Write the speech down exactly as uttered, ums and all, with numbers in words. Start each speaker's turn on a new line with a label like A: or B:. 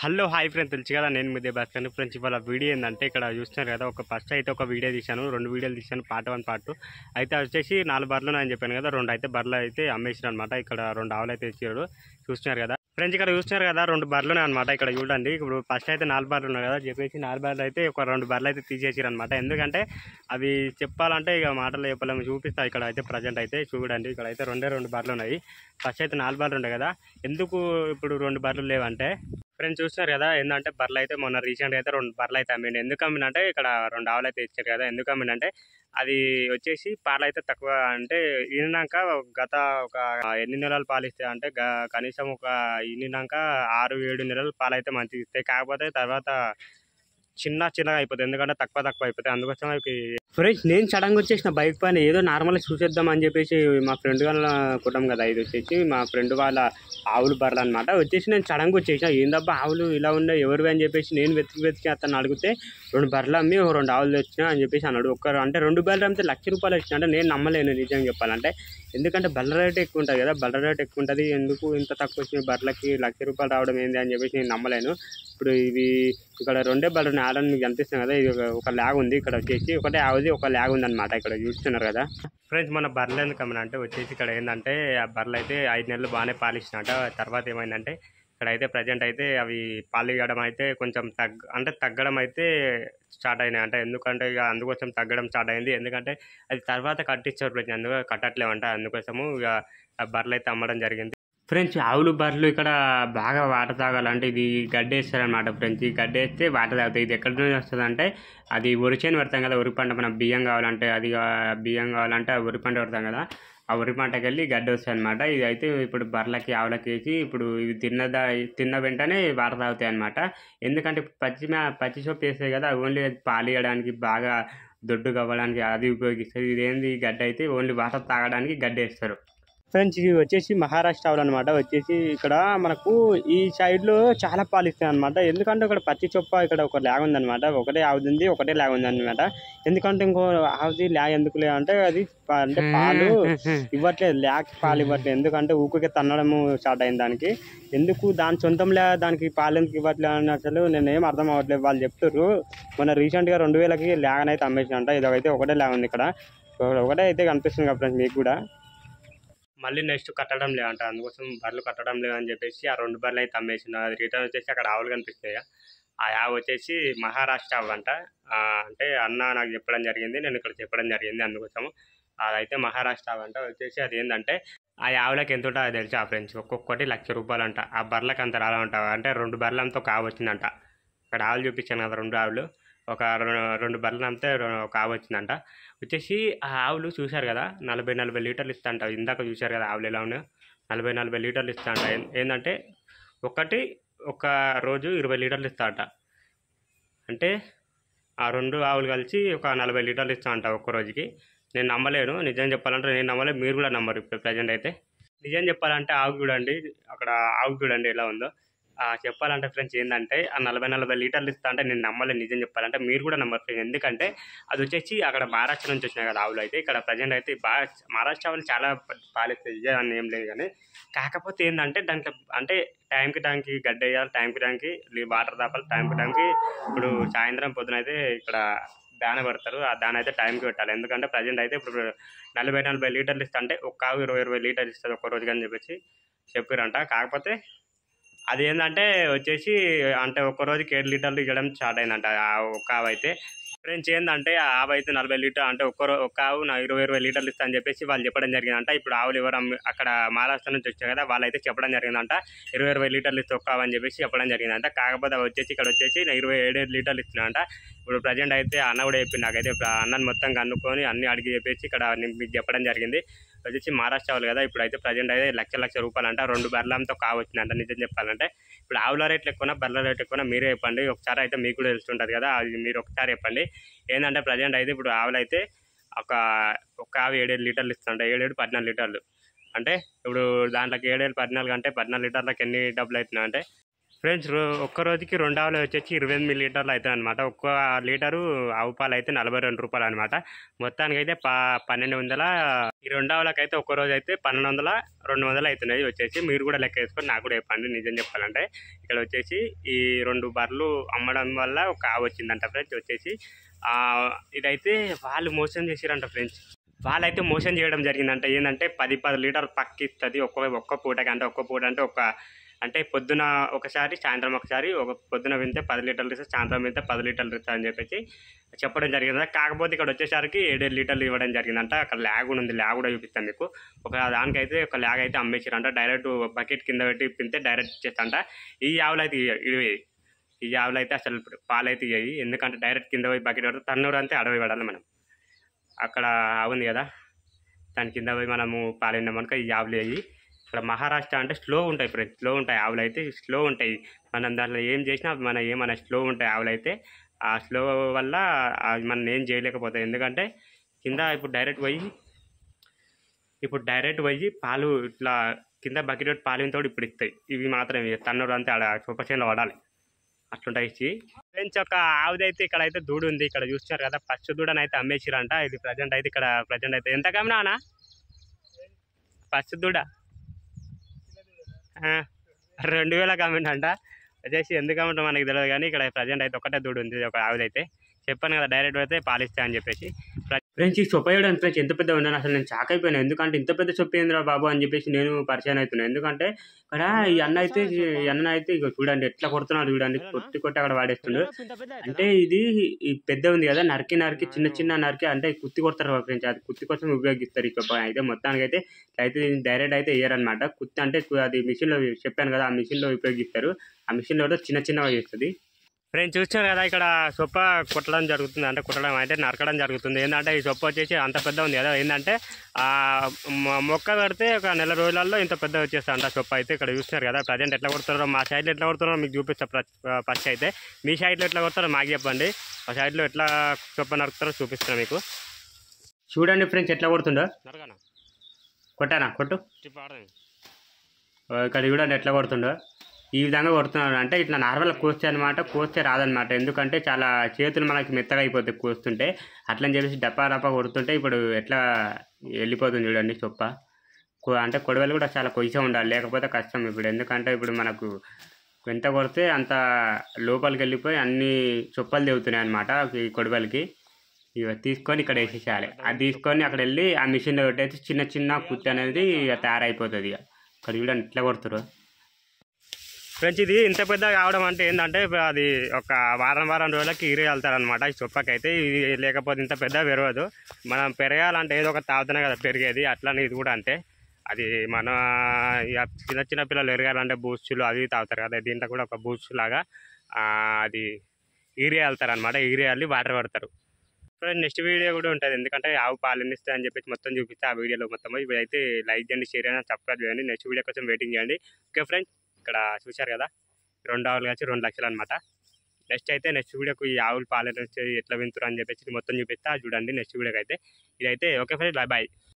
A: Hello hi friends, తెలుసు కదా నేను మీదే భాస్కర్ ఫ్రెండ్స్. ఇవాళ వీడియో ఏంటంటే ఇక్కడ చూస్తున్నారు కదా, ఒక ఫస్ట్ అయితే ఒక వీడియో తీశాను, రెండు వీడియోలు తీశాను, పార్ట్ వన్ పార్ట్ టూ. అయితే వచ్చేసి నాలుగు బర్రెలు అని చెప్పాను కదా, రెండు అయితే బర్రెలు అయితే అమ్మేసారు అనమాట. ఇక్కడ రెండు ఆవులు అయితే ఇచ్చారు, చూస్తున్నారు కదా ఫ్రెండ్స్. ఇక్కడ చూస్తున్నారు కదా రెండు బర్రెలు అనమాట. ఇక్కడ చూడండి, ఇప్పుడు ఫస్ట్ అయితే నాలుగు బర్రెలు ఉన్నాయి కదా చెప్పేసి నాలుగు బర్రెలు అయితే ఒక రెండు బర్రెలు అయితే తీసేసారు అనమాట. ఎందుకంటే అవి చెప్పాలంటే ఇక మాటలు చెప్పలేము, చూపిస్తా. ఇక్కడ అయితే ప్రజెంట్ అయితే చూడండి, ఇక్కడ అయితే రెండే రెండు బర్రెలు ఉన్నాయి. ఫస్ట్ అయితే నాలుగు బర్రెలు ఉన్నాయి కదా, ఎందుకు ఇప్పుడు రెండు బర్రెలు లేవంటే ఫ్రెండ్స్ చూస్తున్నారు కదా, ఏంటంటే బర్రెలు అయితే మొన్న రీసెంట్గా అయితే రెండు బర్రెలు అయితే అమ్మిండి. ఎందుకు అమ్మినంటే ఇక్కడ రెండు ఆవులు అయితే ఇచ్చారు కదా, ఎందుకు అమ్మినంటే అది వచ్చేసి పాలు అయితే తక్కువ, అంటే ఈనాక గత ఒక ఎన్ని నెలలు పాలు ఇస్తాయి అంటే కనీసం ఒక ఈనాక ఆరు ఏడు నెలలు పాలు అయితే మంచిగా ఇస్తాయి. కాకపోతే తర్వాత చిన్న చిన్నగా అయిపోతుంది, ఎందుకంటే తక్కువ తక్కువ అయిపోతాయి. అందుకోసం అవి ఫ్రెండ్స్ నేను సడన్గా వచ్చేసిన బైక్ పైన ఏదో నార్మల్గా చూసేద్దాం అని చెప్పేసి మా ఫ్రెండ్ వాళ్ళ కుటుంబం కదా, ఇది వచ్చేసి మా ఫ్రెండ్ వాళ్ళ ఆవులు బర్రెలు అనమాట. వచ్చేసి నేను సడన్గా వచ్చేసిన, ఏందబ్బా ఆవులు ఇలా ఉండే ఎవరివి అని చెప్పేసి నేను వెతికి వెతికి అతను అడిగితే రెండు బర్రెలు అమ్మి ఒక రెండు ఆవులు వచ్చినా అని చెప్పేసి అన్నాడు. ఒక్కరు అంటే రెండు బర్రెలు అమ్మితే లక్ష రూపాయలు వచ్చినా అంటే నేను నమ్మలేను నిజంగా చెప్పాలంటే. ఎందుకంటే బర్రెల రేట్ ఎక్కువ ఉంటుంది కదా, బర్రెల రేట్ ఎక్కువ ఉంటుంది, ఎందుకు ఇంత తక్కువ వచ్చిన బర్రెలకి లక్ష రూపాయలు రావడం ఏంది అని చెప్పేసి నేను నమ్మలేను. ఇప్పుడు ఇవి ఇక్కడ రెండే బర్రెలు ఆడని మీకు కనిపిస్తుంది కదా, ఇది ఒక ల్యాగ్ ఉంది. ఇక్కడ వచ్చేసి ఒకటే ఆవుది ఒక ల్యాగ్ ఉంది అనమాట, ఇక్కడ చూస్తున్నారు కదా ఫ్రెండ్స్. మన బర్రెలు ఎందుకు అమ్మనంటే వచ్చేసి ఇక్కడ ఏంటంటే ఆ బర్రెలు అయితే ఐదు నెలలు బాగానే పాలిచ్చినట. తర్వాత ఏమైందంటే ఇక్కడ అయితే ప్రజెంట్ అయితే అవి పాలు ఇవ్వడం అయితే కొంచెం తగ్గ అంటే తగ్గడం అయితే స్టార్ట్ అయినాయి అంట. ఎందుకంటే ఇక అందుకోసం తగ్గడం స్టార్ట్ అయింది, ఎందుకంటే అది తర్వాత కట్టించారు ప్రజలు, అందుకు కట్టట్లేమంట. అందుకోసము ఇక ఆ బర్రెలు అయితే అమ్మడం జరిగింది ఫ్రెండ్స్. ఆవులు బర్రెలు ఇక్కడ బాగా వాటర్ తాగాలంటే ఇది గడ్డి వేస్తారనమాట ఫ్రెండ్స్. ఈ గడ్డి వేస్తే వాటర్ తాగుతాయి. ఇది ఎక్కడి నుంచి వస్తుంది అంటే అది వరి చేను పెడతాం కదా, వరి పంట మనం బియ్యం కావాలంటే అది బియ్యం కావాలంటే ఆ వరి పంట పెడతాం కదా, ఆ వరి పంటకి వెళ్ళి గడ్డి వస్తాయి అనమాట. ఇది అయితే ఇప్పుడు బర్రెలకి ఆవులకి వేసి ఇప్పుడు ఇవి తిన్నదా తిన్న వెంటనే వాటర్ తాగుతాయి అనమాట. ఎందుకంటే పచ్చి పచ్చి సొప్పు వేస్తాయి కదా, ఓన్లీ పాలు ఇవ్వడానికి బాగా దొడ్డు కవ్వడానికి అది ఉపయోగిస్తారు. ఇదేంది గడ్డి అయితే ఓన్లీ వాటర్ తాగడానికి గడ్డి వేస్తారు ఫ్రెండ్స్. ఇవి వచ్చేసి మహారాష్ట్ర ఆవులు అనమాట. వచ్చేసి ఇక్కడ మనకు ఈ సైడ్లో చాలా పాలు ఇస్తాయి అనమాట. ఎందుకంటే ఇక్కడ పచ్చి చొప్ప ఇక్కడ ఒక ల్యాగ్ ఉందనమాట, ఒకటే ఆవుది ఒకటే ల్యాగ్ ఉంది అనమాట. ఎందుకంటే ఇంకో ఆవుది ల్యాగ్ ఎందుకు లేదు అంటే అది అంటే పాలు ఇవ్వట్లేదు, ల్యాగ్ పాలు ఇవ్వట్లేదు. ఎందుకంటే ఊరికే తన్నడము స్టార్ట్ అయింది దానికి. ఎందుకు దాని సొంతం లే దానికి పాలు ఎందుకు ఇవ్వట్లేదు అని అసలు నేను ఏం అర్థం అవ్వట్లేదు. వాళ్ళు చెప్తారు మొన్న రీసెంట్గా రెండు వేలకి ల్యాగ్ అయితే అమ్మేసినంట. ఇదైతే ఒకటే ల్యాగ్ ఉంది, ఇక్కడ ఒకటే అయితే కనిపిస్తుంది కదా ఫ్రెండ్స్ మీకు కూడా. మళ్ళీ నెక్స్ట్ కట్టడం లేదంట, అందుకోసం బర్రెలు కట్టడం లేదని చెప్పేసి ఆ రెండు బర్రెలు అయితే అమ్మేసిన. అది రిటర్న్ వచ్చేసి అక్కడ ఆవులు కనిపిస్తాయి, ఆ ఆవు వచ్చేసి మహారాష్ట్ర ఆవు అంట. అంటే అన్న నాకు చెప్పడం జరిగింది, నేను ఇక్కడ చెప్పడం జరిగింది, అందుకోసము అదైతే మహారాష్ట్ర ఆవు అంట. వచ్చేసి అది ఏంటంటే ఆ ఆవులకి ఎంత ఉంటుందో తెలుసు ఆ ఫ్రెండ్స్, ఒక్కొక్కటి లక్ష రూపాయలు అంట. ఆ బర్రెలకు అంత రాలా ఉంటా అంటే రెండు బర్రెలంతా ఒక ఆవు వచ్చిందంట. ఇక్కడ ఆవులు చూపించాను కదా, రెండు ఆవులు ఒక రెండు బర్రెలు అంతే ఒక ఆవు వచ్చిందంట. వచ్చేసి ఆ ఆవులు చూశారు కదా నలభై నలభై లీటర్లు ఇస్తాంట. ఇందాక చూశారు కదా ఆవులు ఎలా ఉన్నాయో, నలభై నలభై లీటర్లు ఇస్తాంట. ఏంటంటే ఒకటి ఒక రోజు ఇరవై లీటర్లు ఇస్తాంట. అంటే ఆ రెండు ఆవులు కలిసి ఒక నలభై లీటర్లు ఇస్తా అంట ఒక్క రోజుకి. నేను నమ్మలేను, నిజం చెప్పాలంటే నేను నమ్మలేదు, మీరు కూడా నమ్మరు ఇప్పుడు ప్రజెంట్ అయితే. నిజం చెప్పాలంటే ఆవు చూడండి, అక్కడ ఆవు చూడండి ఎలా ఉందో. చెప్పాలంటే ఫ్రెండ్స్ ఏంటంటే ఆ నలభై నలభై లీటర్లు ఇస్తా అంటే నేను నమ్మలేదు, నిజం చెప్పాలంటే మీరు కూడా నమ్మరు ఫ్రెండ్స్. ఎందుకంటే అది వచ్చేసి అక్కడ మహారాష్ట్ర నుంచి వచ్చినాయి కదా ఆవులు. అయితే ఇక్కడ ప్రజెంట్ అయితే బాగా మహారాష్ట్ర ఆవులు చాలా పాలిస్తాయి అని ఏం లేదు, కానీ కాకపోతే ఏంటంటే దాంట్లో అంటే టైంకి టైంకి గడ్డి వేయాలి, టైంకి టైంకి వాటర్ తాపాలి, టైంకి టైంకి. ఇప్పుడు సాయంత్రం పొద్దున అయితే ఇక్కడ దాన పెడతారు, ఆ దాన అయితే టైంకి పెట్టాలి. ఎందుకంటే ప్రజెంట్ అయితే ఇప్పుడు నలభై నలభై లీటర్లు ఇస్తా అంటే ఒక ఆవు ఇరవై ఇరవై లీటర్లు ఇస్తుంది ఒక్క రోజుకి అని చెప్పేసి చెప్పారంట. కాకపోతే అది ఏంటంటే వచ్చేసి అంటే ఒక్క రోజుకి ఏడు లీటర్లు ఇవ్వడం స్టార్ట్ అయిందంట ఆ ఒక్క ఆవు అయితే ఫ్రెండ్స్. ఏంటంటే ఆ ఆవు అయితే నలభై లీటర్ అంటే ఒక్క ఒక్క ఆవు నా ఇరవై ఇరవై లీటర్లు ఇస్తా అని చెప్పేసి వాళ్ళు చెప్పడం జరిగిందంట. ఇప్పుడు ఆవులు ఎవరు అక్కడ మహారాష్ట్ర నుంచి వచ్చాయి కదా, వాళ్ళైతే చెప్పడం జరిగిందంట ఇరవై ఇరవై లీటర్లు ఇస్తే ఒక్క ఆవు అని చెప్పేసి చెప్పడం జరిగిందంట. కాకపోతే అవి వచ్చేసి ఇక్కడ వచ్చేసి ఇరవై ఏడు లీటర్లు ఇస్తున్నాయంట. ఇప్పుడు ప్రజెంట్ అయితే అన్న కూడా చెప్పింది నాకైతే, అన్నని మొత్తం కనుక్కొని అన్ని అడిగి చెప్పేసి ఇక్కడ మీకు చెప్పడం జరిగింది. వచ్చేసి మహారాష్ట్ర ఆవులు కదా, ఇప్పుడు అయితే ప్రజెంట్ అయితే లక్ష లక్ష రూపాయలు అంట. రెండు బర్రెలతో కావు వచ్చిందంట. నిజం చెప్పాలంటే ఇప్పుడు ఆవుల రేట్లు ఎక్కువ బర్రెల రేట్ ఎక్కువ మీరే చెప్పండి ఒకసారి, అయితే మీకు కూడా తెలుస్తుంటుంది కదా, అది మీరు ఒకసారి చెప్పండి. ఏంటంటే ప్రజెంట్ అయితే ఇప్పుడు ఆవులు అయితే ఒక ఒక ఆవు ఏడేడు లీటర్లు ఇస్తుంటాయి, ఏడేడు పద్నాలుగు లీటర్లు. అంటే ఇప్పుడు దాంట్లోకి ఏడేడు పద్నాలుగు అంటే పద్నాలుగు లీటర్లకు ఎన్ని డబ్బులు అవుతున్నాయి అంటే ఫ్రెండ్స్ రో ఒక్క రోజుకి రెండు ఆవులు వచ్చేసి ఇరవై ఎనిమిది లీటర్లు అవుతాయి అనమాట. ఒక్క లీటరు ఆవు పాలు అయితే నలభై రెండు రూపాయలు అనమాట. మొత్తానికి అయితే ప పన్నెండు వందల ఈ రెండు ఆవులకైతే ఒక్క రోజు అయితే పన్నెండు వందల రెండు వందలు అవుతున్నాయి వచ్చేసి. మీరు కూడా లెక్క వేసుకొని నాకు కూడా చెప్పండి. నిజం చెప్పాలంటే ఇక్కడ వచ్చేసి ఈ రెండు బర్రెలు అమ్మడం వల్ల ఒక ఆవు వచ్చిందంట ఫ్రెండ్స్. వచ్చేసి ఇదైతే వాళ్ళు మోసం చేసిరంట ఫ్రెండ్స్. వాళ్ళైతే మోసం చేయడం జరిగిందంట. ఏంటంటే పది పది లీటర్ పక్కిస్తుంది ఒక్క ఒక్క పూటకి. అంటే ఒక్క పూట అంటే ఒక అంటే పొద్దున ఒకసారి సాయంత్రం ఒకసారి, ఒక పొద్దున వింటే పది లీటర్లు ఇస్తే సాయంత్రం వింటే పది లీటర్లు ఇస్తా అని చెప్పేసి చెప్పడం జరిగింది. కాకపోతే ఇక్కడ వచ్చేసరికి ఏడేడు లీటర్లు ఇవ్వడం జరిగిందంట. అక్కడ ల్యాగ్ కూడా ఉంది, ల్యాగ్ కూడా చూపిస్తాను మీకు. ఒక దానికైతే ఒక ల్యాగ్ అయితే అమ్మేసారంట. డైరెక్ట్ బకెట్ కింద పెట్టి పింతే డైరెక్ట్ ఇచ్చేస్తంట. ఈ ఆవులు అయితే ఇవి ఈ ఆవులు అయితే అసలు పాలు అయితే ఇవ్వయి. ఎందుకంటే డైరెక్ట్ కింద పోయి బకెట్ పడితే తన్నూరు అంతే అడవి పడాలి. మనం అక్కడ ఆవుంది కదా దాని కింద పోయి మనము పాలు విన్నామనుక ఈ ఆవులు అయ్యి. ఇక్కడ మహారాష్ట్ర అంటే స్లో ఉంటాయి ఫ్రెండ్స్, స్లో ఉంటాయి ఆవులు అయితే, స్లో ఉంటాయి. మనం దాంట్లో ఏం చేసినా మన ఏమన్నా స్లో ఉంటాయి ఆవులు అయితే. ఆ స్లో వల్ల మనం ఏం చేయలేకపోతాయి. ఎందుకంటే కింద ఇప్పుడు డైరెక్ట్ పోయి ఇప్పుడు డైరెక్ట్ పోయి పాలు ఇట్లా కింద బకెట్ పాలు తోడు ఇప్పుడు ఇస్తాయి. ఇవి మాత్రం తన్నూరు అంతే ఆడ సూపర్ చేన్లో పడాలి అట్లుంటాయి ఇచ్చి. ఫ్రెండ్స్ ఒక ఆవుదైతే ఇక్కడ అయితే దూడు ఉంది, ఇక్కడ చూస్తారు కదా. ఫస్ట్ దూడని అయితే అమ్మేసిరంట. ఇది ప్రజెంట్ అయితే ఇక్కడ ప్రజెంట్ అయితే ఎంత కమ్మినా ఫస్ట్ దూడ రెండు వేల కమెంట్ అంట వచ్చేసి. ఎందుకు కమెంట్ మనకి తెలియదు కానీ ఇక్కడ ప్రజెంట్ అయితే ఒకటే దూడు ఉంది ఒక ఆవుదైతే. చెప్పాను కదా డైరెక్ట్ అయితే పాలిస్తా అని చెప్పేసి. ఫ్రెండ్స్ ఈ చొప్ప వేయడానికి ఫ్రెండ్స్ ఎంత పెద్ద ఉన్నాను అసలు నేను షాక్ అయిపోయాను. ఎందుకంటే ఇంత పెద్ద చొప్ప ఏందిరా బాబు అని చెప్పేసి నేను పరిచయం అవుతున్నాను. ఎందుకంటే ఇక్కడ ఈ అన్న అయితే ఈ అన్న అయితే ఇక చూడండి ఎట్లా కొడుతున్నాడు చూడండి. కొట్టి కొట్టి అక్కడ వాడేస్తుండ్రు. అంటే ఇది ఈ పెద్ద ఉంది కదా నరికి నరికి చిన్న చిన్న నరికి అంటే కుత్తి కొడతారు ఫ్రెండ్స్. అది కుత్తి కోసం ఉపయోగిస్తారు ఈ చొప్ప అయితే. మొత్తానికి అయితే అయితే డైరెక్ట్ అయితే వేయరనమాట. కుత్తి అంటే అది మిషన్లో చెప్పాను కదా ఆ మిషన్లో ఉపయోగిస్తారు. ఆ మిషన్లో చిన్న చిన్నగా చేస్తుంది. ఫ్రెండ్స్ చూస్తున్నారు కదా ఇక్కడ సొప్ప కుట్టడం జరుగుతుంది. అంటే కుట్టడం అంటే నరకడం జరుగుతుంది. ఏంటంటే ఈ సొప్ప వచ్చేసి అంత పెద్ద ఉంది కదా. ఏంటంటే ఆ మొక్క కడితే ఒక నెల రోజులలో ఇంత పెద్ద వచ్చేస్తా అంట సొప్ప అయితే. ఇక్కడ చూస్తున్నారు కదా ప్రజెంట్ ఎట్లా కొడుతున్నారో. మా సైడ్లో ఎట్లా కొడుతున్నారో మీకు చూపిస్తా ఫస్ట్ అయితే. మీ సైడ్లో ఎట్లా కొడతారో మాకు చెప్పండి. మా సైడ్లో ఎట్లా సొప్ప నరుకుతారో చూపిస్తాను మీకు. చూడండి ఫ్రెండ్స్ ఎట్లా కొడుతుండో. నరకనా కొట్టానా కొట్టు ఇక్కడ చూడండి ఎట్లా కొడుతుండో. ఈ విధంగా కొడుతున్నాడు. అంటే ఇట్లా నార్మల్గా కోస్తే అనమాట. కోస్తే రాదనమాట. ఎందుకంటే చాలా చేతులు మనకి మెత్తగా అయిపోతాయి కోస్తుంటే. అట్లని చెప్పేసి డప్పా డప్పా కొడుతుంటే ఇప్పుడు ఎట్లా వెళ్ళిపోతుంది చూడండి చొప్ప. అంటే కొడవలు కూడా చాలా కొయ్యగా ఉండాలి, లేకపోతే కష్టం ఇప్పుడు. ఎందుకంటే ఇప్పుడు మనకు ఎంత కొడితే అంత లోపలికి వెళ్ళిపోయి అన్ని చొప్పలు తెగుతున్నాయి అనమాట ఈ కొడవలకి. ఇక తీసుకొని ఇక్కడ వేసేసేయాలి. అది తీసుకొని అక్కడ వెళ్ళి ఆ మిషన్లో పెట్టేసి చిన్న చిన్న కుత్తి అనేది తయారైపోతుంది. ఇక ఇక్కడ చూడండి ఎట్లా కొడుతారు ఫ్రెండ్స్. ఇది ఇంత పెద్ద కావడం అంటే ఏంటంటే అది ఒక వారం వారం రోజులకి ఈరే వెళ్తారనమాట ఈ చొప్పకైతే. ఇది లేకపోతే ఇంత పెద్ద పెరగదు. మనం పెరగాలంటే ఏదో ఒక తాగుతూనే కదా పెరిగేది. అట్లానే ఇది కూడా అంతే. అది మన చిన్న చిన్న పిల్లలు ఎరగాలంటే బూస్టులు అవి తాగుతారు కదా. దీంట్లో కూడా ఒక బూస్ట్ లాగా అది ఈరే వెళ్తారనమాట. ఈరే వెళ్ళి వాటర్ పడతారు. నెక్స్ట్ వీడియో కూడా ఉంటుంది. ఎందుకంటే ఆవు పాలు ఇస్తాయి అని చెప్పేసి మొత్తం చూపిస్తే ఆ వీడియోలో మొత్తం. ఇప్పుడైతే లైక్ చేయండి, షేర్ చేయండి, సబ్స్క్రైబ్ చేయండి. నెక్స్ట్ వీడియో కోసం వెయిటింగ్ చేయండి. ఓకే ఫ్రెండ్స్ ఇక్కడ చూశారు కదా రెండు ఆవులు కలిసి రెండు లక్షలు అనమాట. నెక్స్ట్ అయితే నెక్స్ట్ వీడియోకి ఈ ఆవులు పాలు ఎట్లా వింటురు అని చెప్పేసి మొత్తం చూపిస్తా చూడండి నెక్స్ట్ వీడియోకి అయితే. ఇదైతే ఓకే ఫ్రెండ్స్ బాయ్ బాయ్.